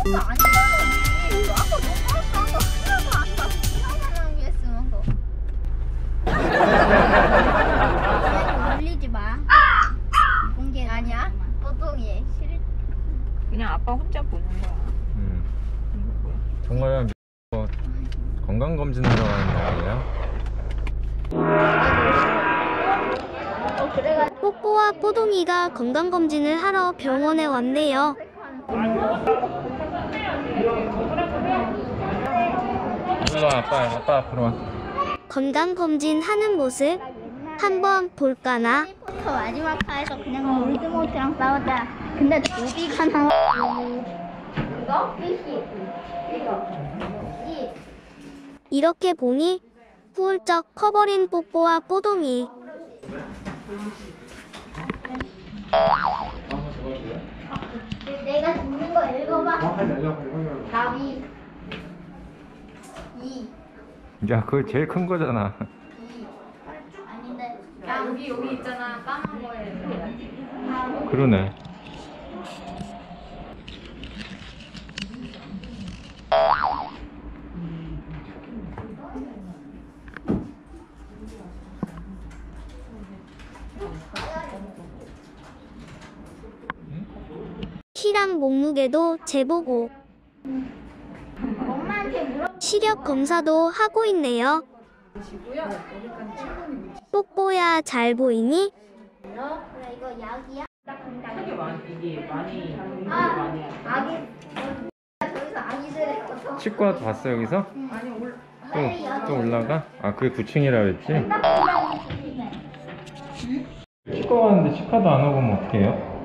아니잖아. 아까 너무 아까운 거 하나도 안 나. 하나만 위했으면 거. 놀리지 마. 공개 아니야? 보통이 싫을. 그냥 아빠 혼자 보는 거야. 이거 뭐야? 정말 건강검진하러 가는 거예요? 뽀뽀와 뽀동이가 건강검진을 하러 병원에 왔네요. 일로 와, 아빠 앞으로 와. 건강검진 하는 모습 한번 볼까나? 해리포터 마지막 화에서 그냥 볼드모트랑 싸웠다. 근데 도비가 나와. 이거? 피시. 이거. 이. 이렇게 보니 훌쩍 커버린 뽀뽀와 뽀동이. 내가 듣는 거 읽어봐. 답이 2. 야, 그거 제일 큰 거잖아. 2. 아닌데. 야, 여기 있잖아. 까만 거에. 그러네. 키랑 몸무게도 재보고 엄마한테 물어. 시력 검사도 하고 있네요. 뽀뽀야 잘 보이니? 그래 이거 약이야? 이게 많이 아기. 저기서 아기들의 거. 치과 봤어 여기서? 또 올라가? 아, 그게 9층이라 그랬지? 치과 갔는데 치과도 안 오고 면 어떡해요?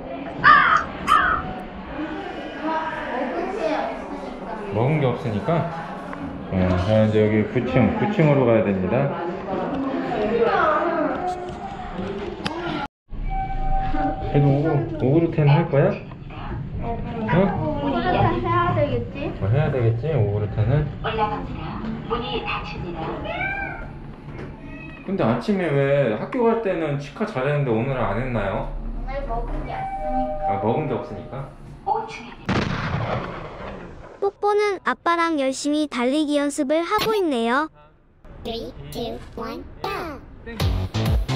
먹은 게 없으니까. 자, 이제 여기 9층으로 가야 됩니다. 그래도 오그루텐 할 거야? 어? 오그루텐 해야 되겠지? 해야 되겠지, 오그루텐은. 올라갑니다. 문이 닫힙니다. 근데 아침에 왜 학교 갈 때는 치과 잘했는데 오늘은 안 했나요? 오늘 먹은 게 없으니까. 아, 먹은 게 없으니까? 5층입니다. 뽀뽀는 아빠랑 열심히 달리기 연습을 하고 있네요. 3, 2, 1, go!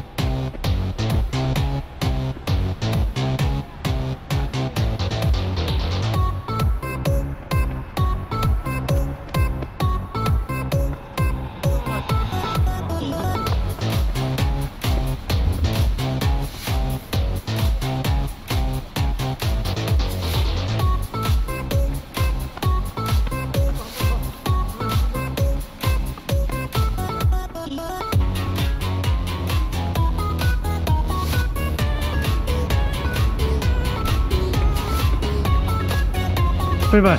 출발!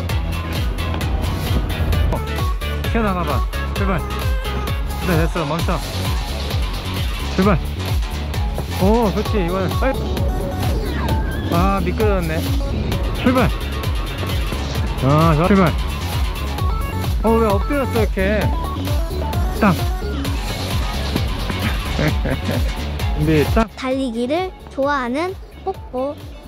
튀어나가봐. 출발! 그래, 됐어. 멈춰. 출발! 오, 그렇지. 이거 빨리. 아, 미끄러졌네. 출발! 아, 좋아. 출발! 왜 엎드렸어, 이렇게. 딱! 준비, 딱! 달리기를 좋아하는 뽀뽀.